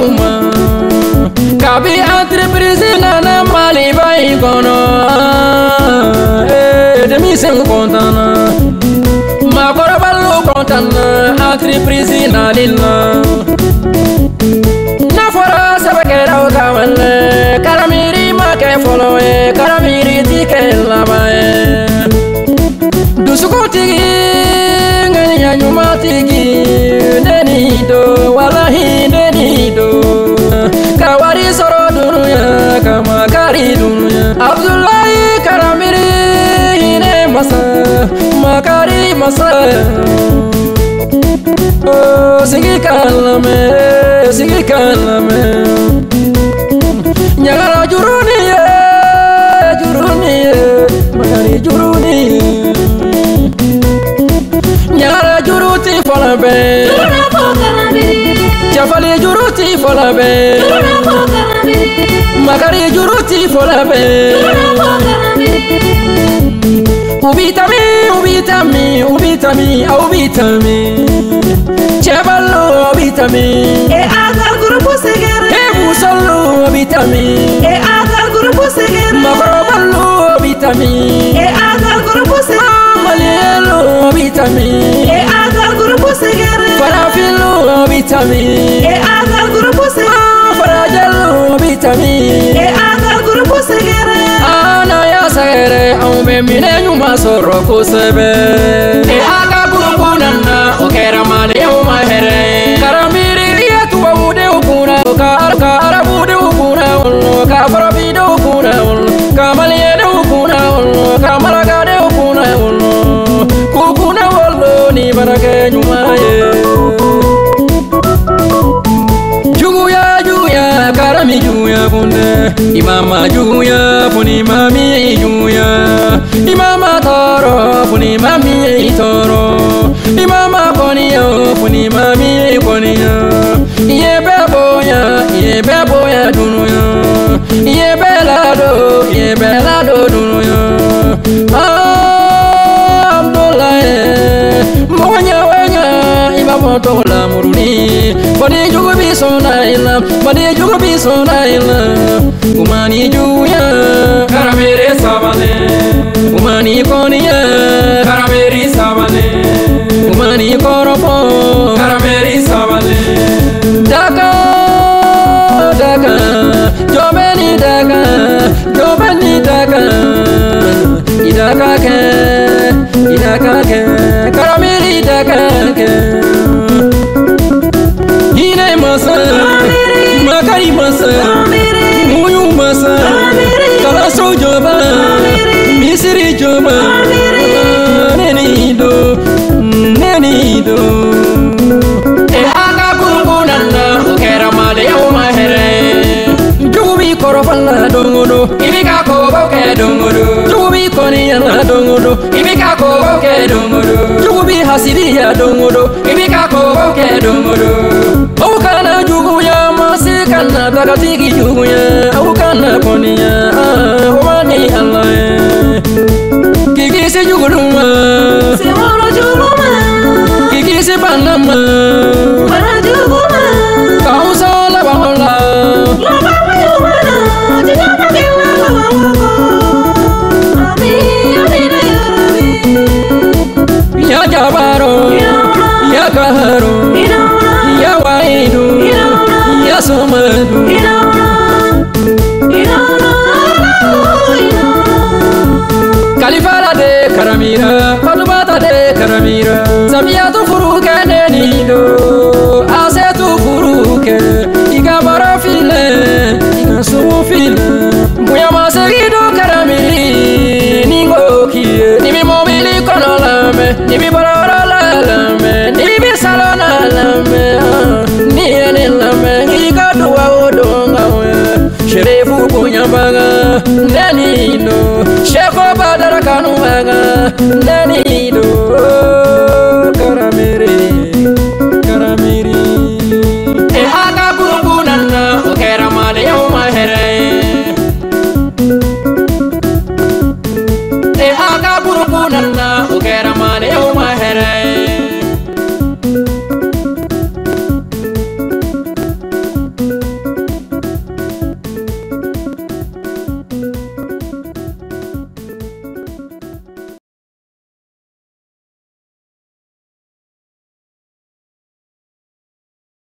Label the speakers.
Speaker 1: uma Kabi entreprise na mali vai kono Demi sem contana Ma korabalo contana entreprise na lilla Na fora sabakera o kawale Karamiri ma ke follow Karamiri ti ke lavae Dusukutigi nganya nyumatigi Denido wallahi denido Kawari soro dunuya kama kari dunuya Abdullahi Karamiri hine masa makari masa Oh sigi kalame Nyagara juruni makari juruni Nyagara juruti folabe Jafali juruti folabe Makari juruti folabe Ubitami Cebalo ubitami
Speaker 2: agar grupo segera
Speaker 1: Busalo ubitami
Speaker 2: agar grupo segera
Speaker 1: Makrobalo ubitami
Speaker 2: agar grupo segera
Speaker 1: Malielo ubitami
Speaker 2: agar grupo segera
Speaker 1: Farafilo ubitami
Speaker 2: agar grupo segera
Speaker 1: Farajalo ubitami
Speaker 2: agar grupo segera
Speaker 1: Ana ya segere Aume mine nyuma soro kusebe aga grupo nana Okera male umahere Karamiri yetu wa ude ukuna Kara bude ukuna Kafara bide ukuna Kamaliene ukuna Kamalagade ukuna Kukuna wolo ni barake nyumaye Juya karami juya bunde Imama juya puni mami juya Imama toro puni mami toro Imama koniyo puni mami koniyo Yebe boya dunuyo Yebe lado dunuyo Abdullahi Mwanya wanya Imama tola muruni Bani juga bisona ila Umani juya Karamere sabale Umani koniya Karamere sabale Umani koropo Karamere sabale Daka Jobeni daka Idaka ke Karamere daka ke Hine masa Makari masa Muyu masa Kalaso joba Misiri joba Nenido Aga kurungunana Ukera male umahere Jubi korofala dongodo Ibika kobo ke dongodo Jubi koniana dongodo Ibika kobo ke dongodo Jubi hasidiya dongodo Ibika kobo ke dongodo Ukana juguya masikana takatiki juguya Ukana koniya Wani Allah Kikisi juguluma
Speaker 2: Semoro juguluma
Speaker 1: Kikisi panama
Speaker 2: Para juguluma
Speaker 1: Kausa la bahola
Speaker 2: Lama juguluma Jigama kewa Ami na yarabi
Speaker 1: Ya jabaro Ya kaharo Ya waidu Ya somadu Kalifala de Karamira Palubata de Karamira Samiyatu furuke nenido Asetu furuke Iga barafile Iga sumufile Buya maserido Karamiri Ningo kie Nibi mobili kono lame Nibi barara lame Nibi salona lame Niene lame Iga duwa odonga we Sherefu kunyambaga Nenido Sheko badara kanubaga